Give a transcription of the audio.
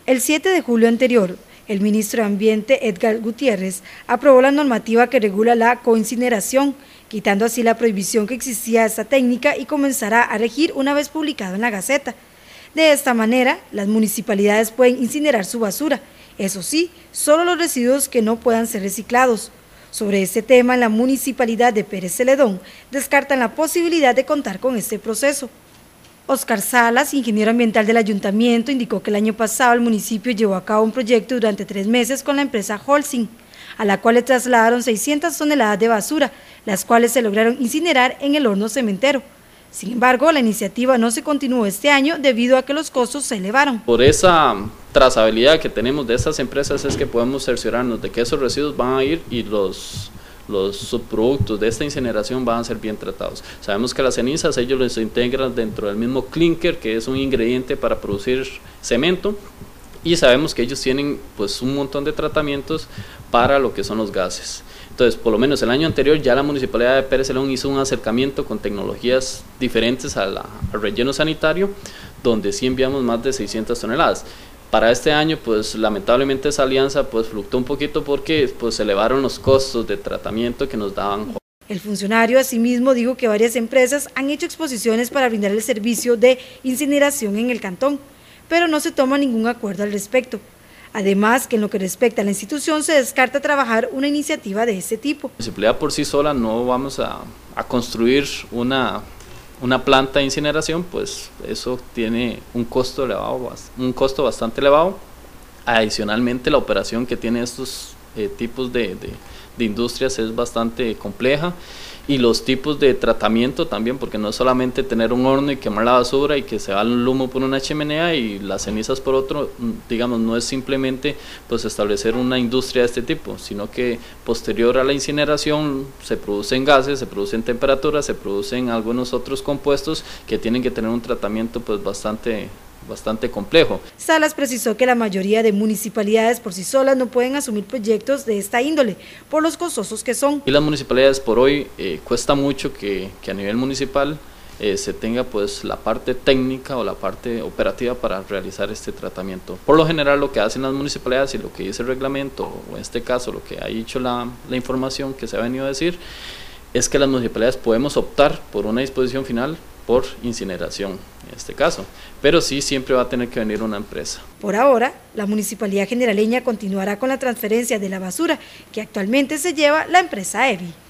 El 7 de julio anterior, el ministro de Ambiente, Edgar Gutiérrez, aprobó la normativa que regula la coincineración, quitando así la prohibición que existía de esta técnica y comenzará a regir una vez publicado en la Gaceta. De esta manera, las municipalidades pueden incinerar su basura, eso sí, solo los residuos que no puedan ser reciclados. Sobre este tema, la municipalidad de Pérez Celedón descartan la posibilidad de contar con este proceso. Oscar Salas, ingeniero ambiental del ayuntamiento, indicó que el año pasado el municipio llevó a cabo un proyecto durante 3 meses con la empresa Holcim, a la cual le trasladaron 600 toneladas de basura, las cuales se lograron incinerar en el horno cementero. Sin embargo, la iniciativa no se continuó este año debido a que los costos se elevaron. Por esa trazabilidad que tenemos de estas empresas es que podemos cerciorarnos de que esos residuos van a ir y los subproductos de esta incineración van a ser bien tratados. Sabemos que las cenizas ellos les integran dentro del mismo clinker, que es un ingrediente para producir cemento, y sabemos que ellos tienen pues un montón de tratamientos para lo que son los gases. Entonces, por lo menos el año anterior ya la Municipalidad de Pérez Celedón hizo un acercamiento con tecnologías diferentes al relleno sanitario, donde sí enviamos más de 600 toneladas. Para este año, pues lamentablemente esa alianza pues fluctuó un poquito porque pues se elevaron los costos de tratamiento que nos daban. El funcionario asimismo dijo que varias empresas han hecho exposiciones para brindar el servicio de incineración en el cantón, pero no se toma ningún acuerdo al respecto. Además, que en lo que respecta a la institución se descarta trabajar una iniciativa de este tipo. La municipalidad por sí sola no vamos a construir una planta de incineración, pues eso tiene un costo elevado, un costo bastante elevado. Adicionalmente, la operación que tiene estos tipos de industrias es bastante compleja, y los tipos de tratamiento también, porque no es solamente tener un horno y quemar la basura y que se va el humo por una chimenea y las cenizas por otro, digamos, no es simplemente pues establecer una industria de este tipo, sino que posterior a la incineración se producen gases, se producen temperaturas, se producen algunos otros compuestos que tienen que tener un tratamiento pues bastante complejo. Salas precisó que la mayoría de municipalidades por sí solas no pueden asumir proyectos de esta índole, por los costosos que son. Y las municipalidades por hoy cuesta mucho que a nivel municipal se tenga pues la parte técnica o la parte operativa para realizar este tratamiento. Por lo general lo que hacen las municipalidades y lo que dice el reglamento, o en este caso lo que ha dicho la información que se ha venido a decir, es que las municipalidades podemos optar por una disposición final por incineración en este caso, pero sí siempre va a tener que venir una empresa. Por ahora, la Municipalidad Generaleña continuará con la transferencia de la basura que actualmente se lleva la empresa EVI.